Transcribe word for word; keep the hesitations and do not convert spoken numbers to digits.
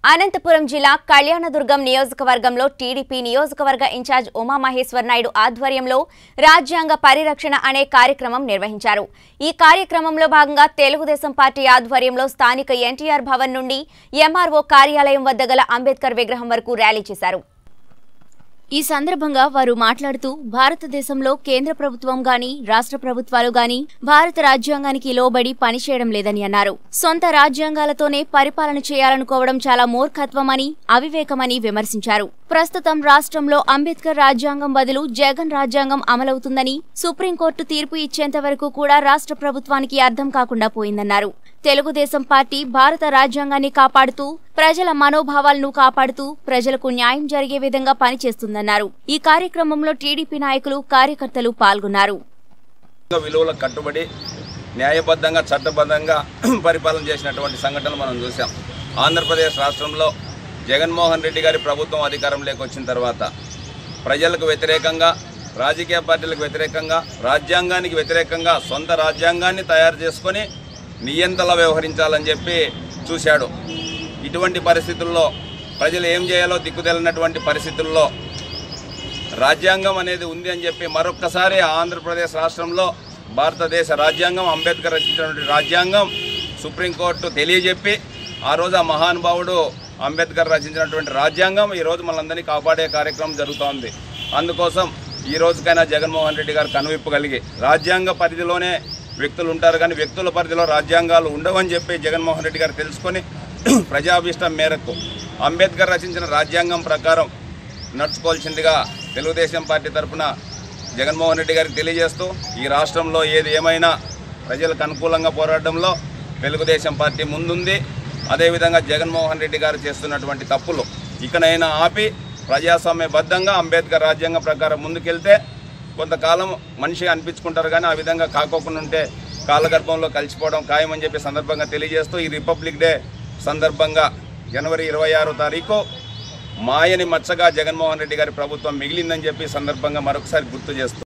అనంతపురం జిల్లా కళ్యాణదుర్గం నియోజకవర్గంలో టీడీపీ నియోజకవర్గ ఇన్ఛార్జ్ ఉమామహేశ్వర్ నాయుడు ఆధ్వర్యంలో రాజ్యాంగ పరిరక్షణ అనే కార్యక్రమం నిర్వహించారు। ఈ కార్యక్రమంలో భాగంగా తెలుగుదేశం పార్టీ ఆధ్వర్యంలో స్థానిక ఎన్టీఆర్ భవన్ నుండి ఎంఆర్ఓ కార్యాలయం వద్ద గల అంబేద్కర్ విగ్రహం వరకు ర్యాలీ చేశారు। ఈ సందర్భంగా వారు మాట్లాడుతూ భారతదేశంలో కేంద్ర ప్రభుత్వం గాని రాష్ట్ర ప్రభుత్వాలు గాని భారత రాజ్యాంగానికి లోబడి పనిచేయడం లేదని అన్నారు। సొంత రాజ్యాంగాలతోనే పరిపాలన చేయాలనుకోవడం చాలా మూర్ఖత్వమని అవివేకమని విమర్శించారు। ప్రస్తుతం రాష్ట్రంలో అంబేద్కర్ రాజ్యాంగం బదులు జగన్ రాజ్యాంగం అమలవుతుందని సుప్రీంకోర్టు తీర్పు ఇచ్చేంత వరకు కూడా రాష్ట్ర ప్రభుత్వానికి అర్థం కాకుండా పోయిందన్నారు। తెలుగుదేశం పార్టీ భారత రాజ్యాంగాన్ని కాపాడుతూ ప్రజల మనోభావాలను కాపాడుతూ ప్రజలకు న్యాయం జరిగే విధంగా పనిచేస్తుందన్నారు। ఈ కార్యక్రమంలో టీడీపీ నాయకులు కార్యకర్తలు పాల్గొన్నారు। విలువలకు కట్టుబడి న్యాయబద్ధంగా చట్టబద్ధంగా పరిపాలన చేసినటువంటి సంఘటనలు మనం చూసాం। ఆంధ్రప్రదేశ్ రాష్ట్రంలో జగన్మోహన్ రెడ్డి గారి ప్రభుత్వం అధికారంలోకి వచ్చిన తర్వాత ప్రజలకు వ్యతిరేకంగా రాజకీయ పార్టీలకు వ్యతిరేకంగా రాజ్యాంగానికి వ్యతిరేకంగా సొంత రాజ్యాంగాన్ని తయారు చేసుకొని నియంతలా వ్యవహరించాలని చెప్పి చూశాడు। ఇటువంటి పరిస్థితుల్లో ప్రజలు ఏం చేయాలో దిక్కుతెలనటువంటి పరిస్థితుల్లో రాజ్యాంగం అనేది ఉంది అని చెప్పి మరొక్కసారి ఆంధ్రప్రదేశ్ రాష్ట్రంలో భారతదేశ రాజ్యాంగం అంబేద్కర్ రచించినటువంటి రాజ్యాంగం సుప్రీంకోర్టు తెలియజెప్పి ఆ రోజు ఆ మహానుభావుడు అంబేద్కర్ రచించినటువంటి రాజ్యాంగం ఈరోజు మనందరినీ కాపాడే కార్యక్రమం జరుగుతోంది। అందుకోసం ఈ రోజుకైనా జగన్మోహన్ రెడ్డి గారు కనువిప్పు కలిగి రాజ్యాంగ పరిధిలోనే వ్యక్తులు ఉంటారు కానీ వ్యక్తుల పరిధిలో రాజ్యాంగాలు ఉండవని చెప్పి జగన్మోహన్ రెడ్డి గారు తెలుసుకొని ప్రజాభిష్టం మేరకు అంబేద్కర్ రచించిన రాజ్యాంగం ప్రకారం నడుచుకోవాల్సిందిగా తెలుగుదేశం పార్టీ తరఫున జగన్మోహన్ రెడ్డి గారికి తెలియజేస్తూ ఈ రాష్ట్రంలో ఏది ఏమైనా ప్రజలకు అనుకూలంగా పోరాటంలో తెలుగుదేశం పార్టీ ముందుంది। అదేవిధంగా జగన్మోహన్ రెడ్డి గారు చేస్తున్నటువంటి తప్పులు ఇకనైనా ఆపి ప్రజాస్వామ్యబద్ధంగా అంబేద్కర్ రాజ్యాంగం ప్రకారం ముందుకెళ్తే కొంతకాలం మనిషి అనిపించుకుంటారు కానీ ఆ విధంగా కాకోకుండా ఉంటే కాలగర్భంలో కలిసిపోవడం ఖాయమని చెప్పి సందర్భంగా తెలియజేస్తూ ఈ రిపబ్లిక్ డే సందర్భంగా జనవరి ఇరవై ఆరో తారీఖు మాయని మచ్చగా జగన్మోహన్ రెడ్డి గారి ప్రభుత్వం మిగిలిందని చెప్పి సందర్భంగా మరొకసారి గుర్తు చేస్తూ